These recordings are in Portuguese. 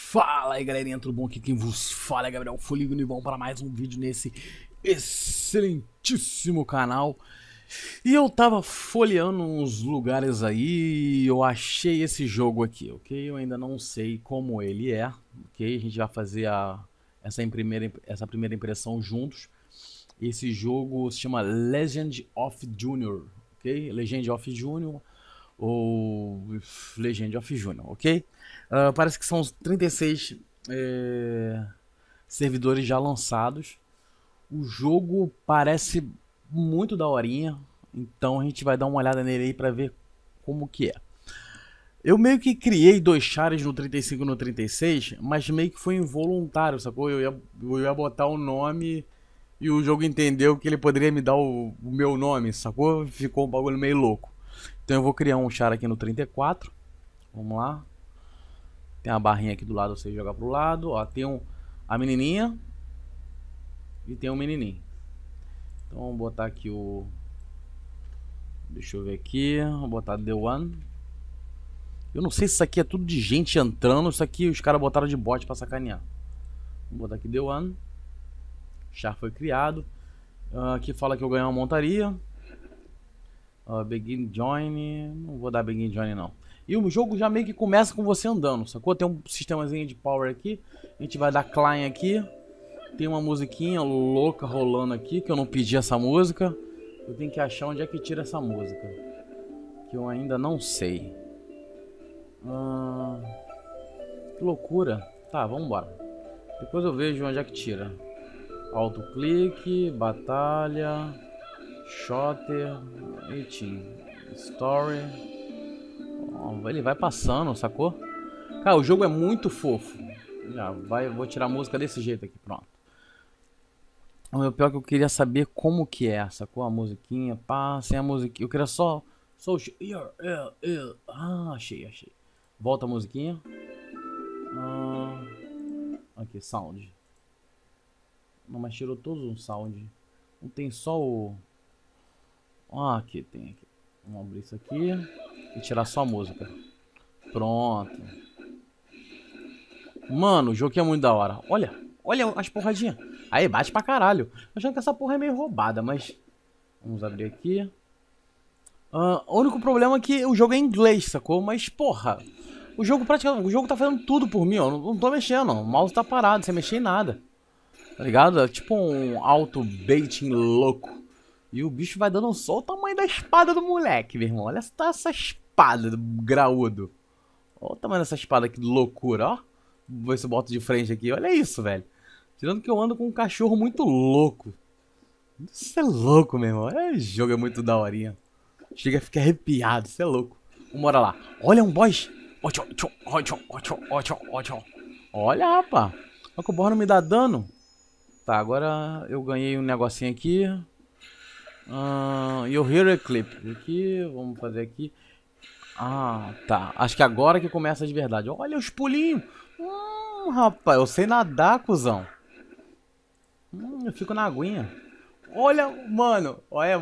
Fala aí galerinha, tudo bom? Aqui quem vos fala é Gabriel Foligno e vamos para mais um vídeo nesse excelentíssimo canal. E eu tava folheando uns lugares aí e eu achei esse jogo aqui, ok? Eu ainda não sei como ele é, ok? A gente vai fazer essa primeira impressão juntos. Esse jogo se chama Legend of Junior, ok? Legend of Junior ou Legend of Junior, ok? Parece que são 36 servidores já lançados. O jogo parece muito daorinha, então a gente vai dar uma olhada nele aí pra ver como que é. Eu meio que criei dois chars no 35 e no 36, mas meio que foi involuntário, sacou? Eu ia botar o nome e o jogo entendeu que ele poderia me dar o meu nome, sacou? Ficou um bagulho meio louco. Então eu vou criar um char aqui no 34. Vamos lá. Tem a barrinha aqui do lado, você joga pro lado. Ó, tem a menininha e tem um menininho. Então vamos botar aqui o... Deixa eu ver aqui. Vou botar The One. Eu não sei se isso aqui é tudo de gente entrando. Isso aqui os caras botaram de bot pra sacanear. Vamos botar aqui The One. Char foi criado. Aqui fala que eu ganhei uma montaria. Begin Join. Não vou dar Begin Join não. E o jogo já meio que começa com você andando, sacou? Tem um sistemazinho de power aqui. A gente vai dar climb aqui. Tem uma musiquinha louca rolando aqui, que eu não pedi essa música. Eu tenho que achar onde é que tira essa música, que eu ainda não sei. Que loucura. Tá, vamos embora. Depois eu vejo onde é que tira. Autoclique, batalha, shooter, 18, story. Ele vai passando, sacou? Cara, o jogo é muito fofo. Vou tirar a música desse jeito aqui, pronto. O pior é que eu queria saber como que é, sacou? A musiquinha, pá, sem a musiquinha. Eu queria só achei. Volta a musiquinha. Aqui, sound. Não, mas tirou todos os sound. Não tem só o... aqui, tem aqui. Vamos abrir isso aqui e tirar só a música. Pronto. Mano, o jogo aqui é muito da hora. Olha as porradinhas. Aí, bate pra caralho. Achando que essa porra é meio roubada, mas... Vamos abrir aqui. O único problema é que o jogo é em inglês, sacou? Mas, porra, o jogo praticamente... O jogo tá fazendo tudo por mim, ó. Não tô mexendo, ó. O mouse tá parado, sem mexer em nada. Tá ligado? É tipo um auto-baiting louco. E o bicho vai dando só o tamanho da espada do moleque, meu irmão. Olha essa espada do graúdo. Olha o tamanho dessa espada aqui, de loucura, ó. Vou ver se eu boto de frente aqui. Olha isso, velho. Tirando que eu ando com um cachorro muito louco. Isso é louco, meu irmão. Esse jogo é muito daorinha. Chega a ficar arrepiado, isso é louco. Bora lá. Olha um boss. Olha, rapaz. Olha que o boss não me dá dano. Tá, agora eu ganhei um negocinho aqui. E o Hero Eclipse aqui, vamos fazer aqui. Tá, acho que agora que começa de verdade. Olha os pulinhos. Rapaz, eu sei nadar, cuzão. Eu fico na aguinha. Olha, mano. Olha.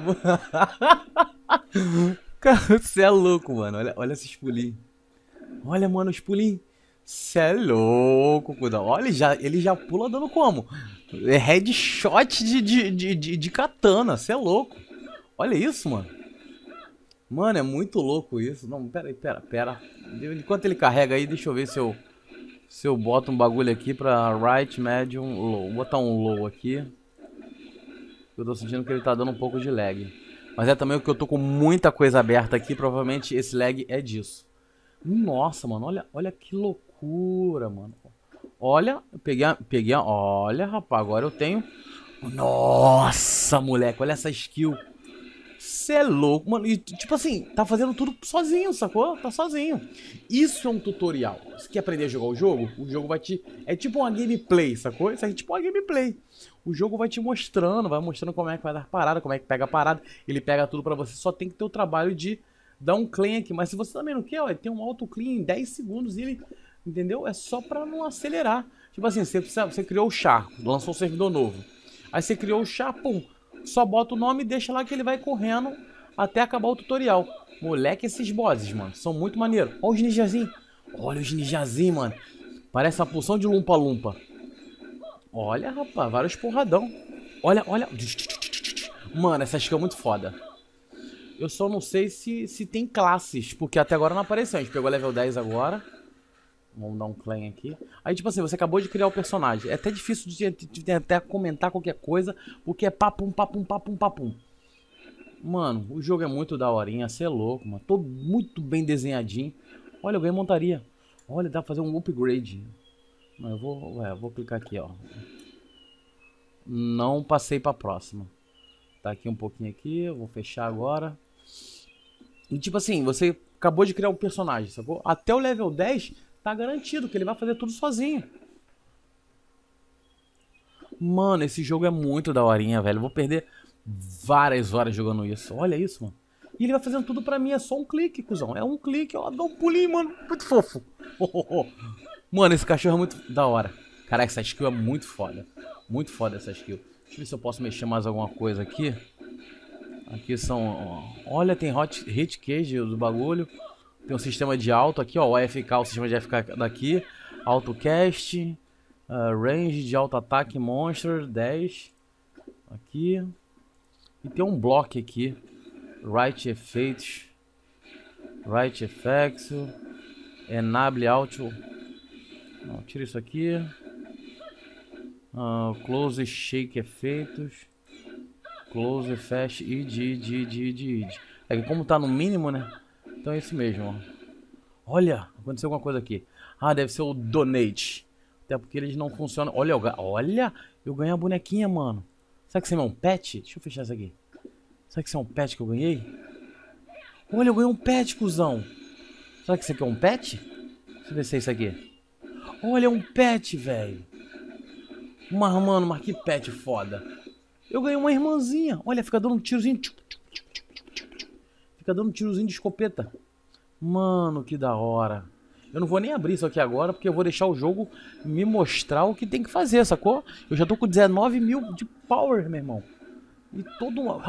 Cara, você é louco, mano. Olha esses pulinhos. Olha, mano, os pulinhos. Você é louco, cuzão. Olha, ele já pula dando como? É headshot de katana, você é louco. Olha isso, mano. Mano, é muito louco isso. Não, pera. Enquanto ele carrega aí, deixa eu ver se eu boto um bagulho aqui pra right, medium, low. Vou botar um low aqui. Eu tô sentindo que ele tá dando um pouco de lag. Mas é também porque eu tô com muita coisa aberta aqui. Provavelmente esse lag é disso. Nossa, mano, olha que loucura, mano. Olha, eu peguei, olha, rapaz, agora eu tenho... Nossa, moleque, olha essa skill. Cê é louco, mano. E tipo assim, tá fazendo tudo sozinho, sacou? Tá sozinho. Isso é um tutorial. Se quer aprender a jogar o jogo vai te... É tipo uma gameplay, sacou? Isso aqui é tipo uma gameplay. O jogo vai te mostrando, vai mostrando como é que vai dar parada, como é que pega a parada. Ele pega tudo pra você, só tem que ter o trabalho de dar um clean aqui. Mas se você também não quer, ó, tem um auto clean em 10 segundos e ele... Entendeu? É só pra não acelerar. Tipo assim, você criou o char, lançou um servidor novo. Aí você criou o char, pum. Só bota o nome e deixa lá que ele vai correndo até acabar o tutorial. Moleque, esses bosses, mano, são muito maneiros. Olha os ninjazinhos. Olha os ninjazinhos, mano. Parece uma poção de lumpa-lumpa. Olha, rapaz, vários porradão. Olha, olha. Mano, essa skill é muito foda. Eu só não sei se tem classes, porque até agora não apareceu. A gente pegou level 10 agora. Vamos dar um claim aqui. Aí, tipo assim, você acabou de criar o personagem. É até difícil de até comentar qualquer coisa, porque é papum, papum, papum, papum. Mano, o jogo é muito daorinha, cê é louco, mano. Todo muito bem desenhadinho. Olha, eu ganhei montaria. Olha, dá pra fazer um upgrade. Não, eu vou clicar aqui, ó. Não passei pra próxima. Tá aqui um pouquinho aqui, eu vou fechar agora. E tipo assim, você acabou de criar um personagem, sacou? Até o level 10 tá garantido que ele vai fazer tudo sozinho. Mano, esse jogo é muito daorinha, velho. Eu vou perder várias horas jogando isso. Olha isso, mano. E ele vai fazendo tudo pra mim, é só um clique, cuzão. É um clique, ó, dá um pulinho, mano. Muito fofo. Mano, esse cachorro é muito da hora. Caraca, essa skill é muito foda. Muito foda essa skill. Deixa eu ver se eu posso mexer mais alguma coisa aqui. Aqui são... Ó, olha, tem hit cage do bagulho. Tem um sistema de auto aqui, ó. O AFK, o sistema de AFK daqui. Autocast. Range de auto-ataque monster 10. Aqui. E tem um bloco aqui. Right Effects. Right Effects. Enable Auto. Não, tira isso aqui. Close Shake Efeitos. Close Fast id. É que como tá no mínimo, né? Então é isso mesmo, ó. Olha, aconteceu alguma coisa aqui. Ah, deve ser o Donate. Até porque eles não funcionam. Olha, eu ganhei a bonequinha, mano. Será que isso é um pet? Deixa eu fechar isso aqui. Será que isso é um pet que eu ganhei? Olha, eu ganhei um pet, cuzão. Será que isso aqui é um pet? Deixa eu ver se é isso aqui. Olha, é um pet, velho. Mano, mas que pet foda. Eu ganhei uma irmãzinha. Olha, fica dando um tirozinho. Fica dando um tirozinho de escopeta. Mano, que da hora. Eu não vou nem abrir isso aqui agora, porque eu vou deixar o jogo me mostrar o que tem que fazer, sacou? Eu já tô com 19 mil de power, meu irmão. E todo um...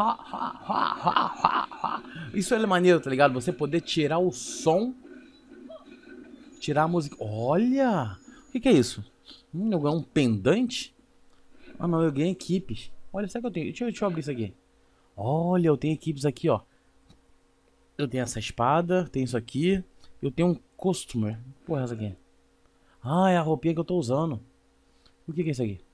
Isso é maneiro, tá ligado? Você poder tirar o som. Tirar a música. Olha! O que é isso? Eu ganhei um pendante? Ah não, eu ganhei equipes. Olha, será que eu tenho? Deixa eu abrir isso aqui. Olha, eu tenho equipes aqui, ó. Eu tenho essa espada, tenho isso aqui. Eu tenho um customer. Porra, essa aqui. Ah, é a roupinha que eu tô usando. O que é isso aqui?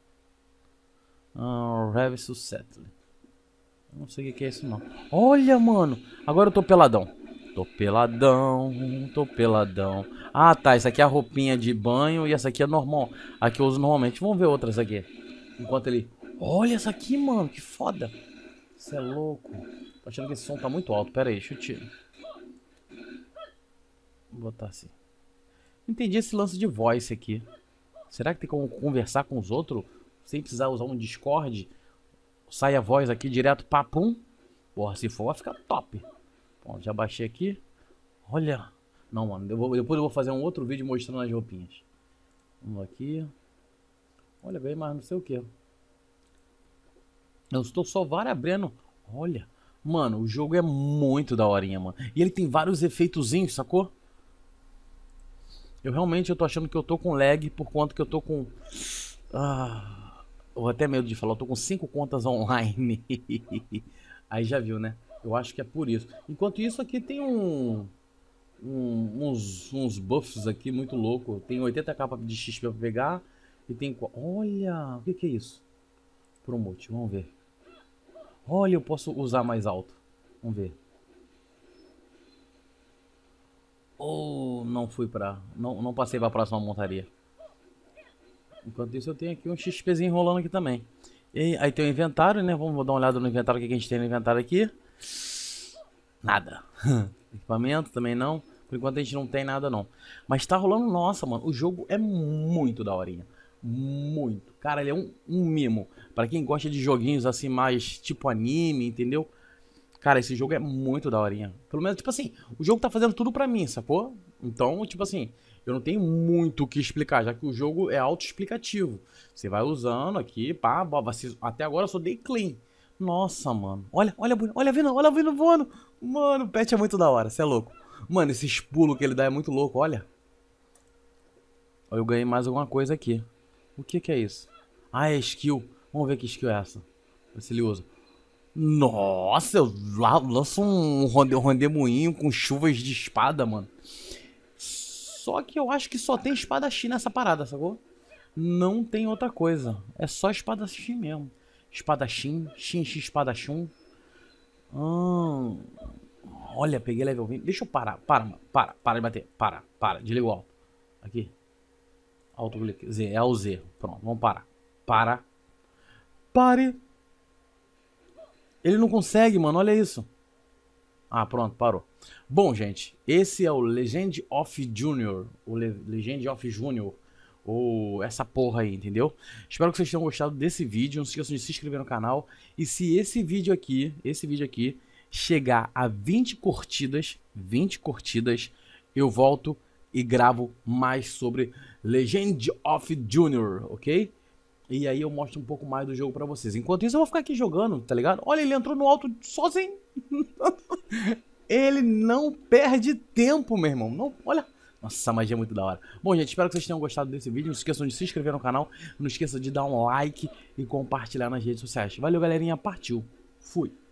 Revis Settle. Não sei o que é isso não. Olha, mano. Agora eu tô peladão. Tô peladão. Ah, tá. Essa aqui é a roupinha de banho e essa aqui é normal. A que eu uso normalmente. Vamos ver outras aqui. Enquanto ele... Olha essa aqui, mano. Que foda. Você é louco. Tô achando que esse som tá muito alto. Pera aí, deixa eu tirar. Vou botar assim. Entendi esse lance de voice aqui. Será que tem como conversar com os outros sem precisar usar um Discord? Sai a voz aqui direto, papum. Porra, se for vai ficar top. Bom, já baixei aqui. Olha. Não, mano. Depois eu vou fazer um outro vídeo mostrando as roupinhas. Vamos aqui. Olha, veio mais não sei o que. Eu estou só abrindo. Olha. Mano, o jogo é muito daorinha, mano. E ele tem vários efeitozinhos, sacou? Eu tô achando que eu tô com lag por conta que eu tô com... eu até medo de falar, eu tô com 5 contas online. Aí já viu, né? Eu acho que é por isso. Enquanto isso aqui tem uns buffs aqui muito louco. Tem 80k de XP pra pegar. E tem... Olha, o que é isso? Promote, vamos ver. Olha, eu posso usar mais alto. Vamos ver. Não fui pra... Não passei pra próxima montaria. Enquanto isso eu tenho aqui um XPzinho rolando aqui também. E aí tem o inventário, né? Vamos dar uma olhada no inventário. O que a gente tem no inventário aqui? Nada. Equipamento também não. Por enquanto a gente não tem nada não. Mas tá rolando... Nossa, mano. O jogo é muito daorinha. Muito. Cara, ele é um mimo. Pra quem gosta de joguinhos assim mais tipo anime, entendeu? Cara, esse jogo é muito daorinha. Pelo menos, tipo assim, o jogo tá fazendo tudo pra mim, sacou? Então, tipo assim, eu não tenho muito o que explicar, já que o jogo é autoexplicativo. Você vai usando aqui, pá, até agora eu só dei clean. Nossa, mano. Olha a Vina voando. Mano, o pet é muito da hora, você é louco. Mano, esses pulos que ele dá é muito louco, olha. Eu ganhei mais alguma coisa aqui. O que que é isso? Ah, é skill. Vamos ver que skill é essa. Ver se ele usa. Nossa, eu lanço um rodemoinho com chuvas de espada, mano. Só que eu acho que só tem espadachim nessa parada, sacou? Não tem outra coisa. É só espadachim mesmo. Espadachim, espadachim. Olha, peguei level 20. Deixa eu parar. Para de bater. Para. Desliga o alto. Aqui. Alto clique. Z, é o Z. Pronto, vamos parar. Pare. Ele não consegue, mano. Olha isso. Ah, pronto, parou. Bom, gente, esse é o Legend of Junior. O Legend of Junior. Ou essa porra aí, entendeu? Espero que vocês tenham gostado desse vídeo. Não se esqueçam de se inscrever no canal. E se esse vídeo aqui chegar a 20 curtidas, eu volto e gravo mais sobre Legend of Junior, ok? E aí eu mostro um pouco mais do jogo pra vocês. Enquanto isso eu vou ficar aqui jogando, tá ligado? Olha, ele entrou no alto sozinho. Ele não perde tempo, meu irmão. Não, olha. Nossa, essa magia é muito da hora. Bom, gente, espero que vocês tenham gostado desse vídeo. Não se esqueçam de se inscrever no canal. Não esqueça de dar um like e compartilhar nas redes sociais. Valeu, galerinha. Partiu. Fui.